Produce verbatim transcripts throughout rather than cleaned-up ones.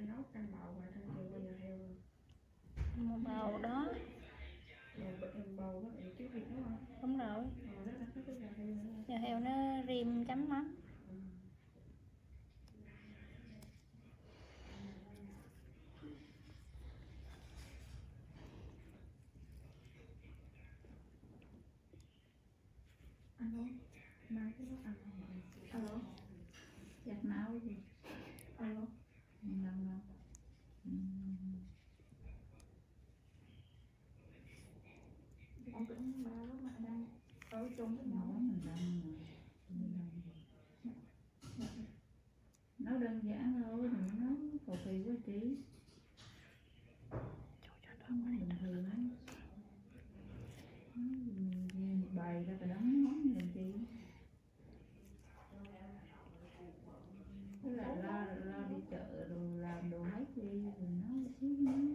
nấu canh bầu và canh chua bao giờ heo luôn. Một bầu đó. Bầu với lại trứng vịt đúng không? Đúng rồi. Ờ, đó là cái giò heo nữa. Giò heo nó rim chấm mắm. Ừ. Alo, mai cái lúc ăn không ạ? Alo, giặt nấu gì? Alo, ngon ngon. Con tưởng ba lúc mà đang ở chung với nhau mình đang nấu đơn giản thôi, đừng nấu cầu kỳ quá chị. Bình thường á, mình bày ra cái đống món làm chi. Với lại lo lo đi chợ rồi làm đồ hết đi rồi nấu xíu nữa.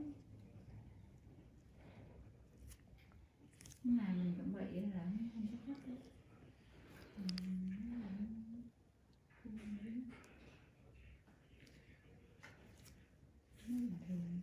Cái này mình cũng vậy là không có khách đâu. Bình thường.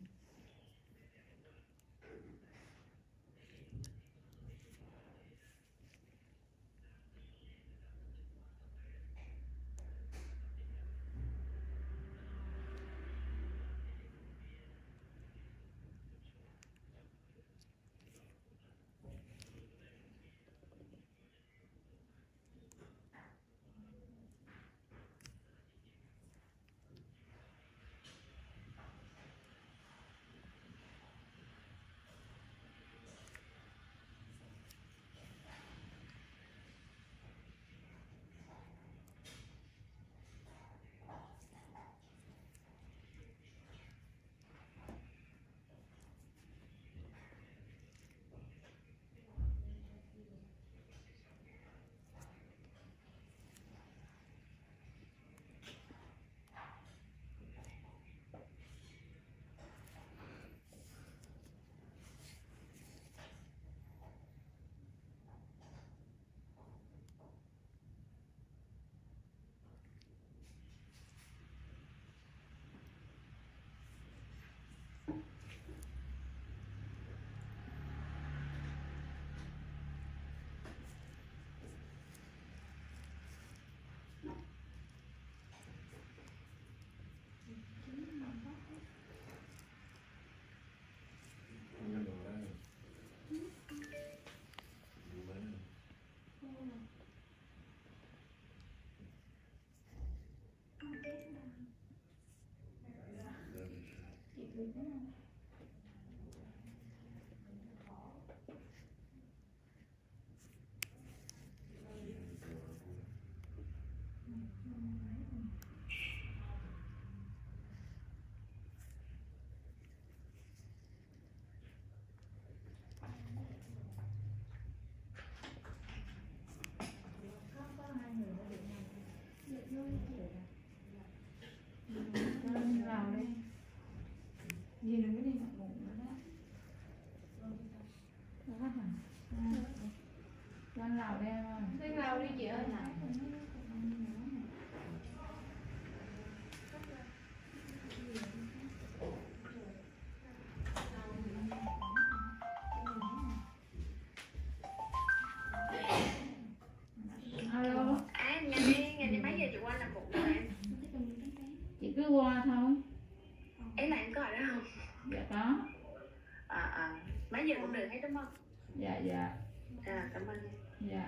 Vào đi. Gì đừng có đi ngậm bụng nữa đó. Đó hả? Cho anh lào đi em ơi. Đi lào đi chị ơi. Alo. À, nhà đi, ngày đi mấy giờ chị qua làm bụng rồi em? Chị cứ qua thôi. Ý là em có ở đó không? Dạ có. À, à, mấy giờ cũng được hết đúng không? Dạ dạ. À, cảm ơn em. Dạ.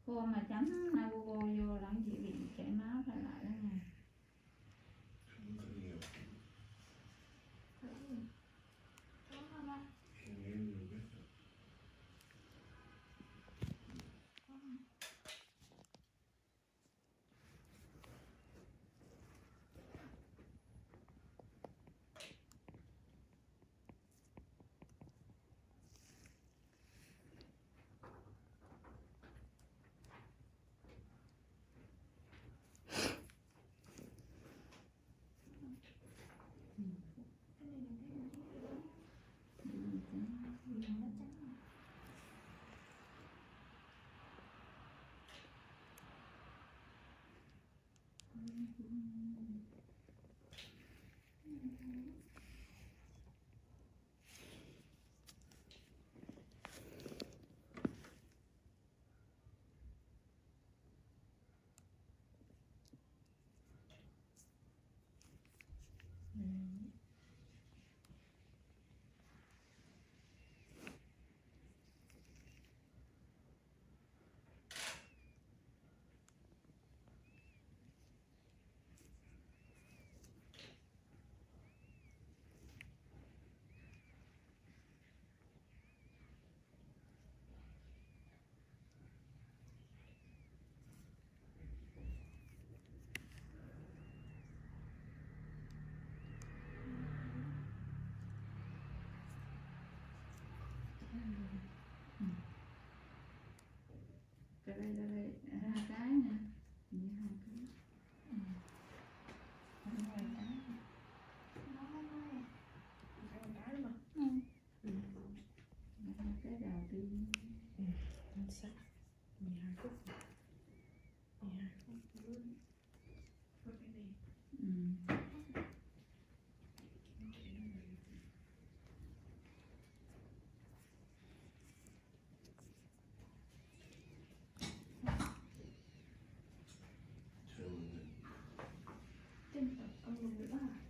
Cô mà chấm Nabucco vô là chị bị chảy máu phải lại đó nha. Không có nhiều. Thử đi. Có không ạ? Không em nhiều biết rồi. Cái đây đây đây hai cái nè. Vậy hai cái. Ừ. Hai cái. Nó không hay. Hai cái đúng không? Ừ. Ừ. Hai cái đầu tiên. Ừ. Chính xác. mười hai phút. mười hai phút. Phút cái này. Ừ. Thường Trên tập con người đó à?